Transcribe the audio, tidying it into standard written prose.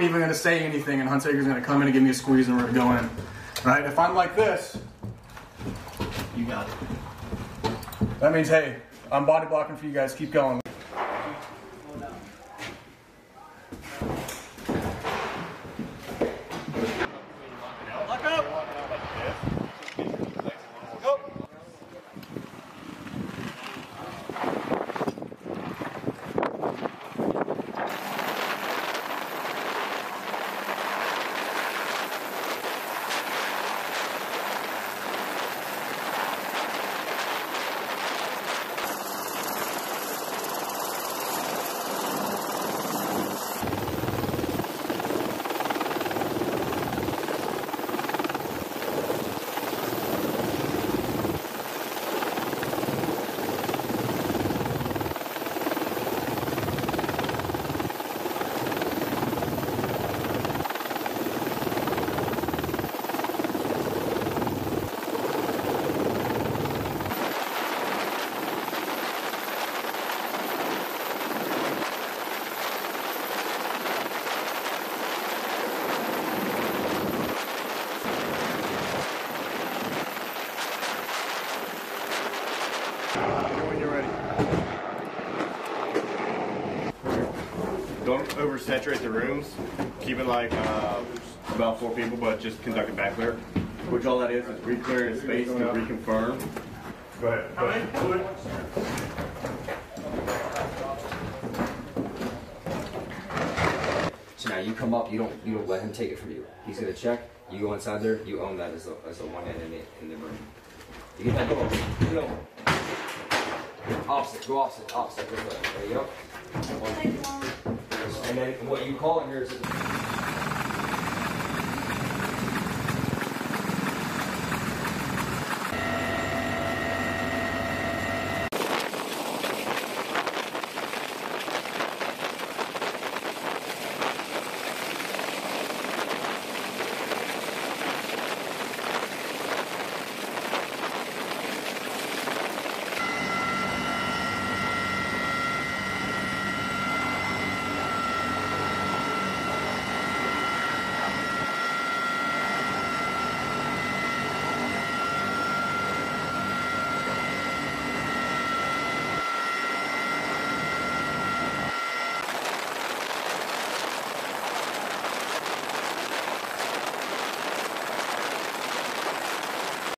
ain't even gonna say anything, and Hunsaker's gonna come in and give me a squeeze, and we're gonna go in. Right? If I'm like this, you got it. That means, hey, I'm body blocking for you guys. Keep going. Lock up. Go. When you're ready. Don't oversaturate the rooms. Keep it like about 4 people, but just conduct a back clear. Which all that is re-clearing space to reconfirm. Go ahead. Go ahead. So now you come up, you don't let him take it from you. He's gonna check. You go inside there. You own that as a one hand in the room. You get that door. You know. Opposite. Go opposite. This way. There you go. And then what you call in here is